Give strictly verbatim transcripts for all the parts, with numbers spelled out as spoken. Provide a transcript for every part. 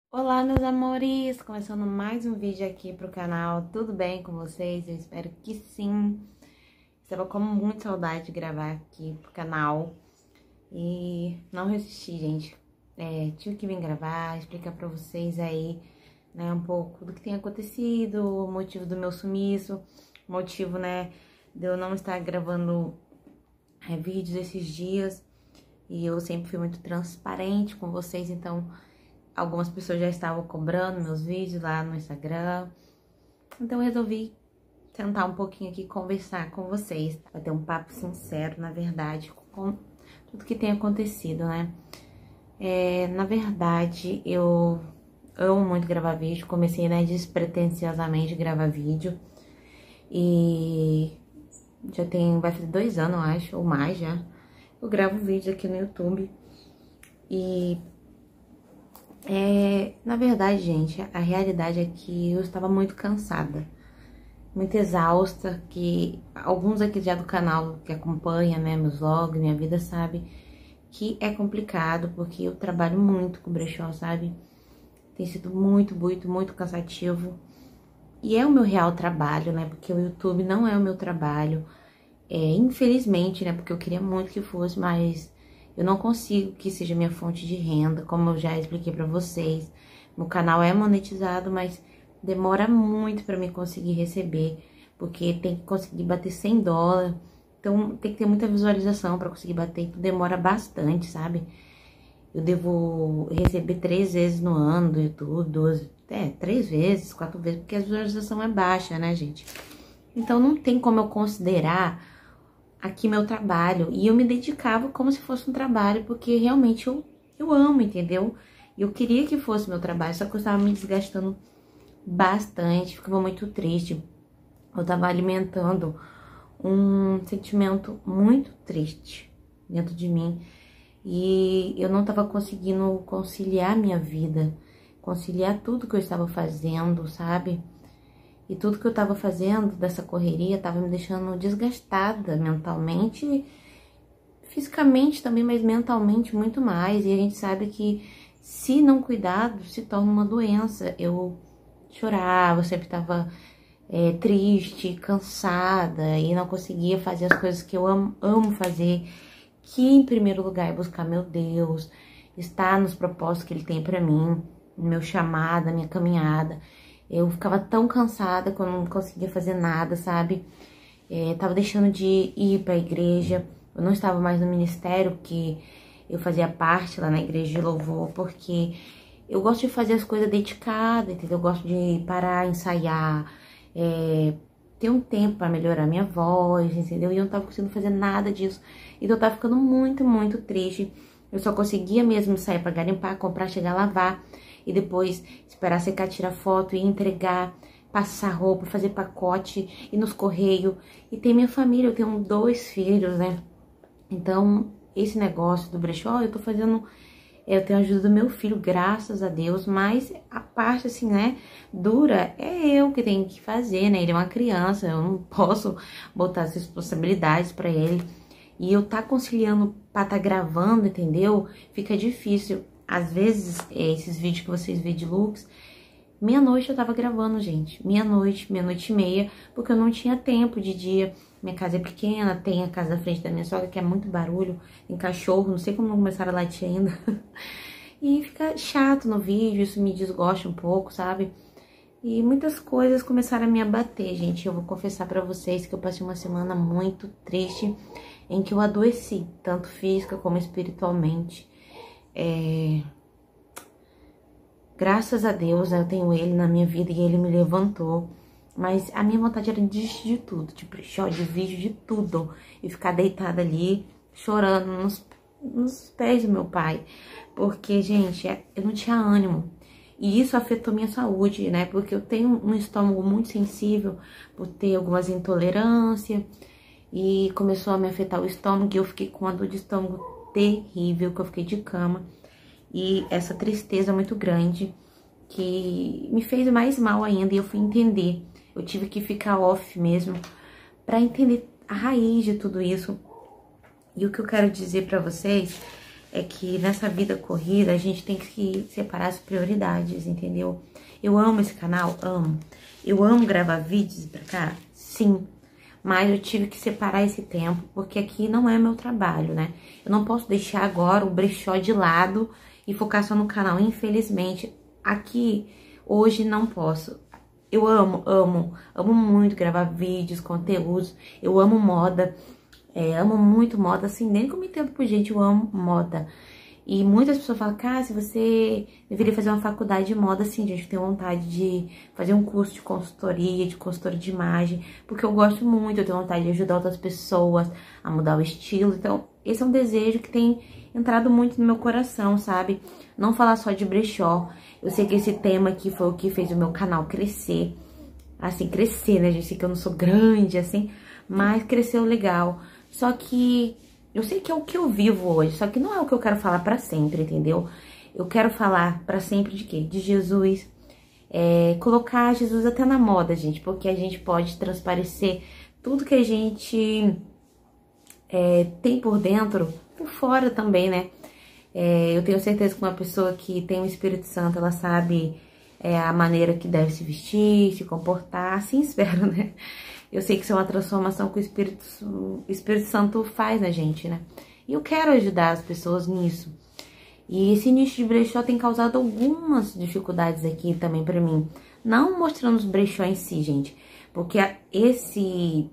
Olá, meus amores! Começando mais um vídeo aqui pro canal. Tudo bem com vocês? Eu espero que sim. Estava com muita saudade de gravar aqui pro canal e não resisti, gente. É, tive que vir gravar, explicar pra vocês aí, né, um pouco do que tem acontecido, o motivo do meu sumiço, o motivo, né, de eu não estar gravando é, vídeos esses dias. E eu sempre fui muito transparente com vocês, então algumas pessoas já estavam cobrando meus vídeos lá no Instagram. Então eu resolvi sentar um pouquinho aqui e conversar com vocês. Vai ter um papo sincero, na verdade, com tudo que tem acontecido, né? É, na verdade, eu amo muito gravar vídeo. Comecei, né, despretensiosamente gravar vídeo. E já tem, vai fazer dois anos, eu acho, ou mais já. Eu gravo vídeo aqui no YouTube. E É, na verdade, gente, a realidade é que eu estava muito cansada, muito exausta, que alguns aqui já do canal que acompanha, né, meus vlogs, minha vida, sabe que é complicado, porque eu trabalho muito com brechó, sabe? Tem sido muito, muito, muito cansativo. E é o meu real trabalho, né, porque o YouTube não é o meu trabalho, é, infelizmente, né, porque eu queria muito que fosse, mas eu não consigo que seja minha fonte de renda, como eu já expliquei pra vocês. Meu canal é monetizado, mas demora muito pra mim conseguir receber, porque tem que conseguir bater cem dólares. Então tem que ter muita visualização pra conseguir bater, então demora bastante, sabe? Eu devo receber três vezes no ano do YouTube, duas, é, três vezes, quatro vezes, porque a visualização é baixa, né, gente? Então não tem como eu considerar aqui meu trabalho, e eu me dedicava como se fosse um trabalho, porque realmente eu, eu amo, entendeu? Eu queria que fosse meu trabalho, só que eu estava me desgastando bastante, ficava muito triste, eu estava alimentando um sentimento muito triste dentro de mim, e eu não estava conseguindo conciliar minha vida, conciliar tudo que eu estava fazendo, sabe? E tudo que eu tava fazendo dessa correria tava me deixando desgastada mentalmente, fisicamente também, mas mentalmente muito mais. E a gente sabe que se não cuidado, se torna uma doença. Eu chorava, eu sempre tava é, triste, cansada e não conseguia fazer as coisas que eu amo, amo fazer. Que em primeiro lugar é buscar meu Deus, estar nos propósitos que Ele tem pra mim, meu chamado, minha caminhada. Eu ficava tão cansada que eu não conseguia fazer nada, sabe? É, tava deixando de ir pra igreja. Eu não estava mais no ministério, porque eu fazia parte lá na igreja de louvor, porque eu gosto de fazer as coisas dedicadas, entendeu? Eu gosto de parar, ensaiar, é, ter um tempo pra melhorar minha voz, entendeu? E eu não tava conseguindo fazer nada disso. Então eu tava ficando muito, muito triste. Eu só conseguia mesmo sair pra garimpar, comprar, chegar a lavar. E depois esperar secar, tirar foto e entregar, passar roupa, fazer pacote, ir nos correios. E tem minha família, eu tenho dois filhos, né? Então, esse negócio do brechó, eu tô fazendo... Eu tenho a ajuda do meu filho, graças a Deus. Mas a parte, assim, né, dura, é eu que tenho que fazer, né? Ele é uma criança, eu não posso botar as responsabilidades pra ele. E eu tá conciliando pra tá gravando, entendeu? Fica difícil. Às vezes, esses vídeos que vocês veem de looks, meia-noite eu tava gravando, gente. Meia-noite, meia-noite e meia, porque eu não tinha tempo de dia. Minha casa é pequena, tem a casa da frente da minha sogra, que é muito barulho, tem cachorro, não sei como não começaram a latir ainda. E fica chato no vídeo, isso me desgosta um pouco, sabe? E muitas coisas começaram a me abater, gente. Eu vou confessar pra vocês que eu passei uma semana muito triste, em que eu adoeci, tanto física como espiritualmente. É... Graças a Deus, né, eu tenho ele na minha vida e ele me levantou. Mas a minha vontade era de desistir de tudo, de brechó, de vídeo, de tudo. E ficar deitada ali, chorando nos, nos pés do meu pai. Porque, gente, eu não tinha ânimo. E isso afetou minha saúde, né? Porque eu tenho um estômago muito sensível por ter algumas intolerâncias. E começou a me afetar o estômago e eu fiquei com uma dor de estômago terrível, que eu fiquei de cama. E essa tristeza muito grande que me fez mais mal ainda e eu fui entender. Eu tive que ficar off mesmo pra entender a raiz de tudo isso. E o que eu quero dizer pra vocês é que nessa vida corrida a gente tem que separar as prioridades, entendeu? Eu amo esse canal, amo. Eu amo gravar vídeos pra cá, sim. Mas eu tive que separar esse tempo, porque aqui não é meu trabalho, né? Eu não posso deixar agora o brechó de lado e focar só no canal. Infelizmente, aqui, hoje, não posso. Eu amo, amo, amo muito gravar vídeos, conteúdos. Eu amo moda, é, amo muito moda, assim, nem como entendo por gente, eu amo moda. E muitas pessoas falam, cara, se você deveria fazer uma faculdade de moda, assim, gente, eu tenho vontade de fazer um curso de consultoria, de consultoria de imagem, porque eu gosto muito, eu tenho vontade de ajudar outras pessoas a mudar o estilo. Então, esse é um desejo que tem entrado muito no meu coração, sabe? Não falar só de brechó. Eu sei que esse tema aqui foi o que fez o meu canal crescer. Assim, crescer, né, gente? Sei que eu não sou grande, assim, mas cresceu legal. Só que eu sei que é o que eu vivo hoje, só que não é o que eu quero falar pra sempre, entendeu? Eu quero falar pra sempre de quê? De Jesus. É, colocar Jesus até na moda, gente, porque a gente pode transparecer tudo que a gente é, tem por dentro, por fora também, né? É, eu tenho certeza que uma pessoa que tem o Espírito Santo, ela sabe é, a maneira que deve se vestir, se comportar, assim espero, né? Eu sei que isso é uma transformação que o Espírito, o Espírito Santo faz na gente, né? E eu quero ajudar as pessoas nisso. E esse nicho de brechó tem causado algumas dificuldades aqui também pra mim. Não mostrando os brechó em si, gente. Porque esse...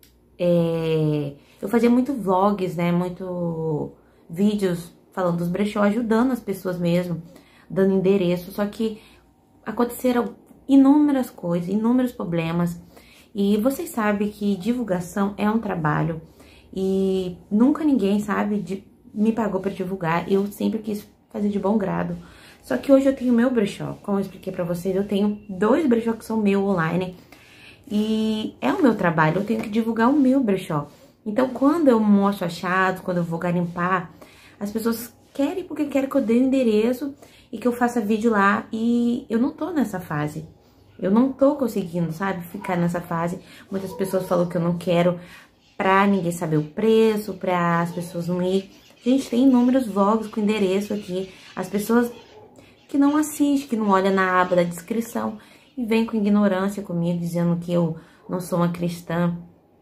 É, eu fazia muito vlogs, né? Muito vídeos falando dos brechó, ajudando as pessoas mesmo, dando endereço. Só que aconteceram inúmeras coisas, inúmeros problemas. E vocês sabem que divulgação é um trabalho e nunca ninguém, sabe, de, me pagou pra divulgar. Eu sempre quis fazer de bom grado. Só que hoje eu tenho meu brechó, como eu expliquei pra vocês, eu tenho dois brechó que são meu online e é o meu trabalho, eu tenho que divulgar o meu brechó. Então, quando eu mostro achados, quando eu vou garimpar, as pessoas querem porque querem que eu dê o endereço e que eu faça vídeo lá e eu não tô nessa fase. Eu não tô conseguindo, sabe, ficar nessa fase. Muitas pessoas falam que eu não quero pra ninguém saber o preço, pra as pessoas não ir. Gente, tem inúmeros vlogs com endereço aqui. As pessoas que não assistem, que não olham na aba da descrição e vêm com ignorância comigo, dizendo que eu não sou uma cristã.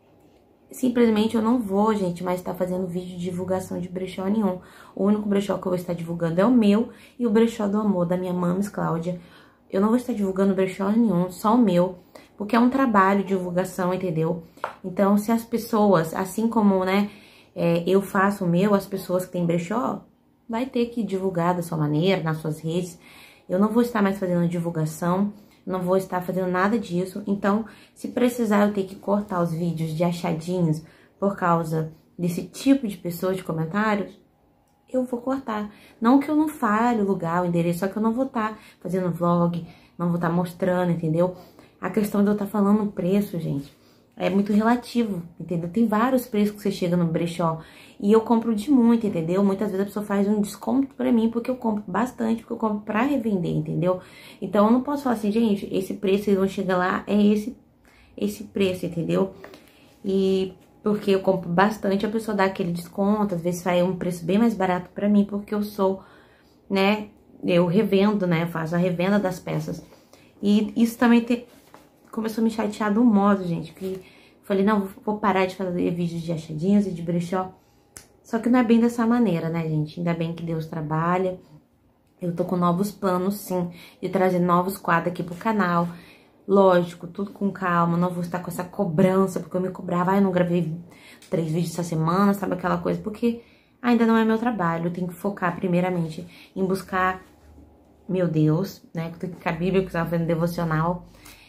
Simplesmente eu não vou, gente, mais estar fazendo vídeo de divulgação de brechó nenhum. O único brechó que eu vou estar divulgando é o meu e o brechó do amor, da minha Mames Cláudia. Eu não vou estar divulgando brechó nenhum, só o meu, porque é um trabalho de divulgação, entendeu? Então, se as pessoas, assim como, né, é, eu faço o meu, as pessoas que têm brechó, vai ter que divulgar da sua maneira, nas suas redes. Eu não vou estar mais fazendo divulgação, não vou estar fazendo nada disso. Então, se precisar eu ter que cortar os vídeos de achadinhos por causa desse tipo de pessoas, de comentários, eu vou cortar. Não que eu não fale o lugar, o endereço, só que eu não vou estar fazendo vlog, não vou estar mostrando, entendeu? A questão de eu estar falando o preço, gente, é muito relativo, entendeu? Tem vários preços que você chega no brechó e eu compro de muito, entendeu? Muitas vezes a pessoa faz um desconto pra mim porque eu compro bastante, porque eu compro pra revender, entendeu? Então eu não posso falar assim, gente, esse preço, vocês vão chegar lá, é esse, esse preço, entendeu? E... porque eu compro bastante, a pessoa dá aquele desconto, às vezes sai um preço bem mais barato pra mim, porque eu sou, né, eu revendo, né, eu faço a revenda das peças. E isso também te, começou a me chatear de um modo, gente, que falei, não, vou parar de fazer vídeos de achadinhos e de brechó. Só que não é bem dessa maneira, né, gente? Ainda bem que Deus trabalha. Eu tô com novos planos, sim, de trazer novos quadros aqui pro canal. Lógico, tudo com calma, não vou estar com essa cobrança, porque eu me cobrava, ah, eu não gravei três vídeos essa semana, sabe aquela coisa? Porque ainda não é meu trabalho, eu tenho que focar primeiramente em buscar meu Deus, né? Que a Bíblia que eu estava fazendo devocional,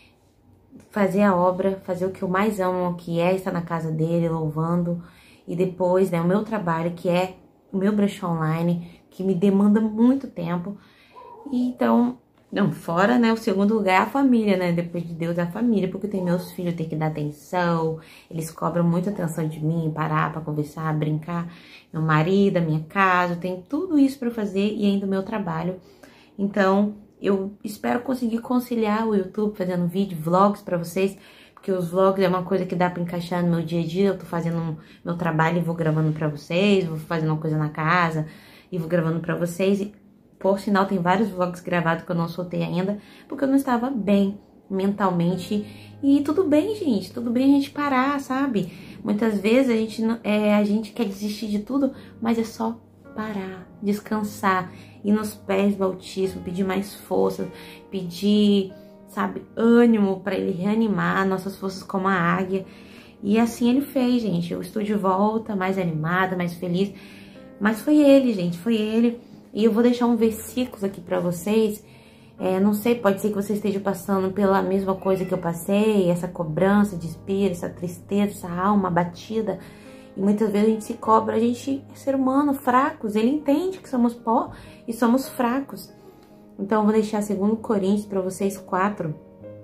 fazer a obra, fazer o que eu mais amo, que é estar na casa dele, louvando, e depois, né, o meu trabalho, que é o meu brechó online, que me demanda muito tempo, e então... Não, fora, né, o segundo lugar é a família, né, depois de Deus é a família, porque tem meus filhos, tem que dar atenção, eles cobram muita atenção de mim, parar pra conversar, brincar, meu marido, a minha casa, tem tudo isso pra fazer e ainda o meu trabalho. Então, eu espero conseguir conciliar o YouTube fazendo vídeo, vlogs pra vocês, porque os vlogs é uma coisa que dá pra encaixar no meu dia a dia, eu tô fazendo meu trabalho e vou gravando pra vocês, vou fazendo uma coisa na casa, e vou gravando pra vocês. E, por sinal, tem vários vlogs gravados que eu não soltei ainda, porque eu não estava bem mentalmente. E tudo bem, gente, tudo bem a gente parar, sabe? Muitas vezes a gente, não, é, a gente quer desistir de tudo, mas é só parar, descansar, ir nos pés do Altíssimo, pedir mais força, pedir, sabe, ânimo para ele reanimar nossas forças como a águia. E assim ele fez, gente. Eu estou de volta, mais animada, mais feliz. Mas foi ele, gente, foi ele. E eu vou deixar um versículo aqui para vocês. É, não sei, pode ser que você esteja passando pela mesma coisa que eu passei, essa cobrança de espírito, essa tristeza, essa alma abatida. E muitas vezes a gente se cobra, a gente é ser humano, fracos. Ele entende que somos pó e somos fracos. Então eu vou deixar segundo Coríntios para vocês quatro,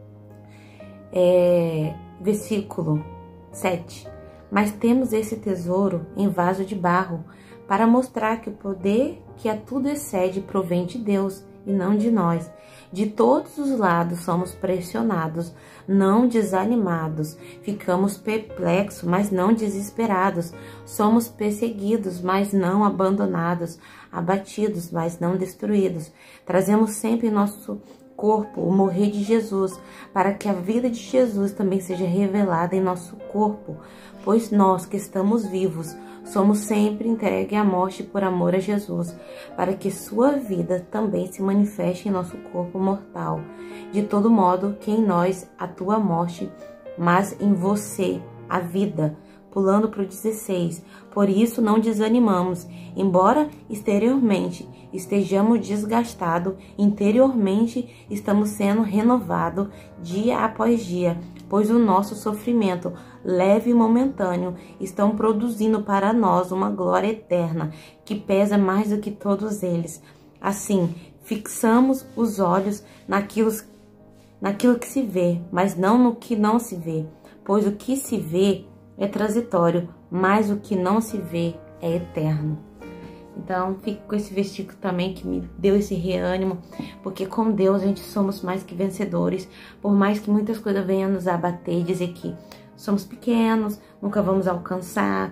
é, versículo sete. Mas temos esse tesouro em vaso de barro, para mostrar que o poder que a tudo excede provém de Deus e não de nós. De todos os lados somos pressionados, não desanimados. Ficamos perplexos, mas não desesperados. Somos perseguidos, mas não abandonados. Abatidos, mas não destruídos. Trazemos sempre em nosso corpo o morrer de Jesus, para que a vida de Jesus também seja revelada em nosso corpo. Pois nós que estamos vivos, somos sempre entregues à morte por amor a Jesus, para que sua vida também se manifeste em nosso corpo mortal. De todo modo, que em nós atua a morte, mas em você a vida. Pulando para o dezesseis. Por isso não desanimamos, embora exteriormente estejamos desgastados, interiormente estamos sendo renovados dia após dia, pois o nosso sofrimento leve e momentâneo estão produzindo para nós uma glória eterna, que pesa mais do que todos eles. Assim, fixamos os olhos naquilo, naquilo que se vê, mas não no que não se vê, pois o que se vê é transitório, mas o que não se vê é eterno. Então, fico com esse versículo também que me deu esse reânimo, porque com Deus a gente somos mais que vencedores, por mais que muitas coisas venham nos abater, dizer que somos pequenos, nunca vamos alcançar,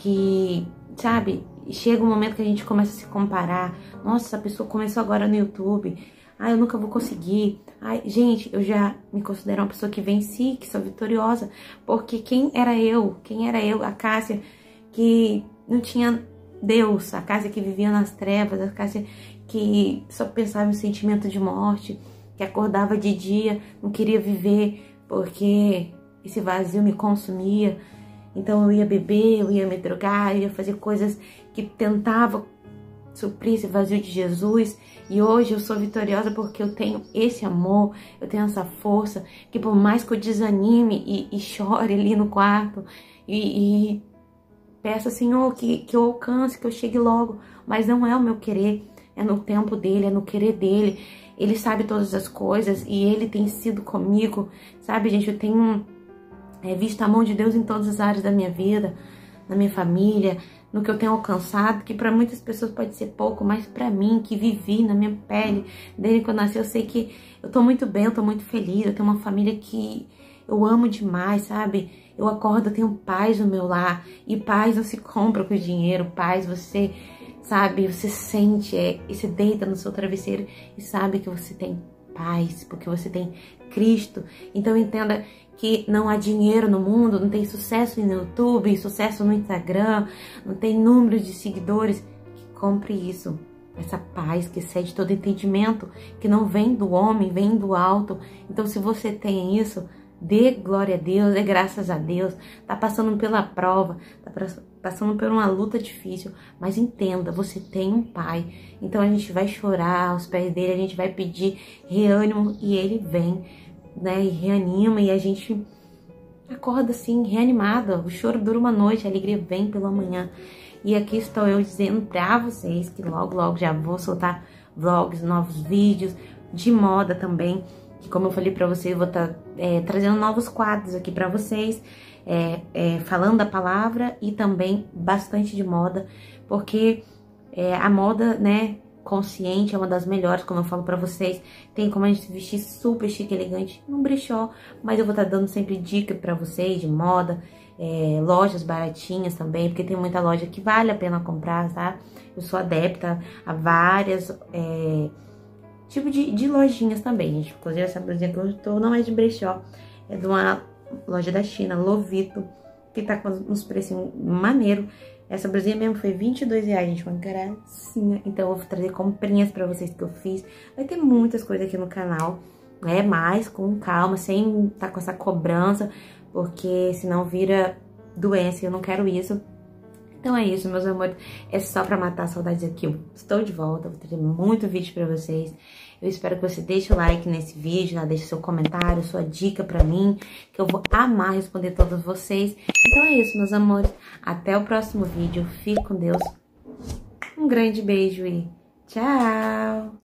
que, sabe, chega um momento que a gente começa a se comparar. Nossa, essa pessoa começou agora no YouTube, ah, eu nunca vou conseguir. Ai, gente, eu já me considero uma pessoa que venci, que sou vitoriosa, porque quem era eu? Quem era eu? A Cássia que não tinha Deus, a Cássia que vivia nas trevas, a Cássia que só pensava em sentimento de morte, que acordava de dia, não queria viver porque esse vazio me consumia. Então eu ia beber, eu ia me drogar, eu ia fazer coisas que tentavam suprir esse vazio de Jesus. E hoje eu sou vitoriosa porque eu tenho esse amor, eu tenho essa força, que por mais que eu desanime e, e chore ali no quarto e, e peça, Senhor, que, que eu alcance, que eu chegue logo, mas não é o meu querer, é no tempo dele, é no querer dele. Ele sabe todas as coisas e ele tem sido comigo, sabe, gente? Eu tenho é, visto a mão de Deus em todas as áreas da minha vida, na minha família, no que eu tenho alcançado, que para muitas pessoas pode ser pouco, mas para mim, que vivi na minha pele, desde que eu nasci, eu sei que eu tô muito bem, eu tô muito feliz, eu tenho uma família que eu amo demais, sabe? Eu acordo, eu tenho paz no meu lar, e paz não se compra com dinheiro, paz você, sabe, você sente, é, e você deita no seu travesseiro e sabe que você tem paz, porque você tem Cristo. Então entenda que não há dinheiro no mundo, não tem sucesso no YouTube, sucesso no Instagram, não tem número de seguidores que compre isso. Essa paz que excede todo entendimento, que não vem do homem, vem do alto. Então se você tem isso, dê glória a Deus, dê graças a Deus. Tá passando pela prova, tá passando por uma luta difícil, mas entenda, você tem um pai. Então a gente vai chorar aos pés dele, a gente vai pedir reânimo e ele vem, né, e reanima, e a gente acorda assim, reanimada. O choro dura uma noite, a alegria vem pela manhã. E aqui estou eu dizendo pra vocês que logo, logo já vou soltar vlogs, novos vídeos de moda também, que como eu falei pra vocês, eu vou estar tá, é, trazendo novos quadros aqui pra vocês, é, é, falando da palavra e também bastante de moda, porque é, a moda, né, consciente é uma das melhores, como eu falo pra vocês. Tem como a gente se vestir super chique, elegante num brechó, mas eu vou estar tá dando sempre dica pra vocês de moda, é, lojas baratinhas também, porque tem muita loja que vale a pena comprar, tá? Eu sou adepta a várias é, tipos de, de lojinhas também, gente. Inclusive essa blusinha que eu tô não é de brechó, é de uma loja da China, Lovito, que tá com uns precinhos maneiro. Essa blusinha mesmo foi vinte e dois reais, gente, uma gracinha. Então eu vou trazer comprinhas pra vocês que eu fiz. Vai ter muitas coisas aqui no canal, né? Mas com calma, sem tá com essa cobrança, porque senão vira doença e eu não quero isso. Então é isso, meus amores. É só pra matar a saudade aqui. Eu estou de volta, vou trazer muito vídeo pra vocês. Eu espero que você deixe o like nesse vídeo, né? Deixe seu comentário, sua dica pra mim, que eu vou amar responder todos vocês. Então é isso, meus amores. Até o próximo vídeo. Fique com Deus. Um grande beijo e tchau!